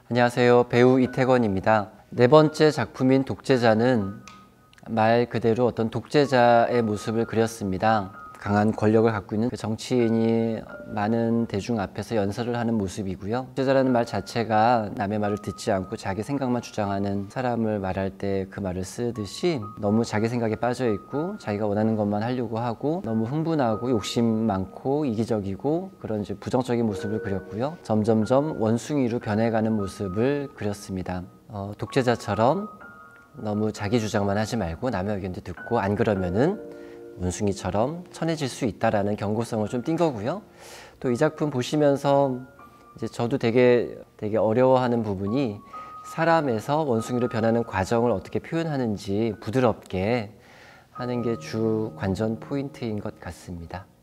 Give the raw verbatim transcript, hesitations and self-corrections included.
안녕하세요. 배우 이태건입니다. 네 번째 작품인 독재자는 말 그대로 어떤 독재자의 모습을 그렸습니다. 강한 권력을 갖고 있는 그 정치인이 많은 대중 앞에서 연설을 하는 모습이고요. 독재자라는 말 자체가 남의 말을 듣지 않고 자기 생각만 주장하는 사람을 말할 때 그 말을 쓰듯이 너무 자기 생각에 빠져 있고 자기가 원하는 것만 하려고 하고 너무 흥분하고 욕심 많고 이기적이고 그런 이제 부정적인 모습을 그렸고요. 점점점 원숭이로 변해가는 모습을 그렸습니다. 어, 독재자처럼 너무 자기 주장만 하지 말고 남의 의견도 듣고 안 그러면은 원숭이처럼 천해질 수 있다라는 경고성을 좀 띈 거고요. 또 이 작품 보시면서 이제 저도 되게 되게 어려워하는 부분이 사람에서 원숭이로 변하는 과정을 어떻게 표현하는지 부드럽게 하는 게 주 관전 포인트인 것 같습니다.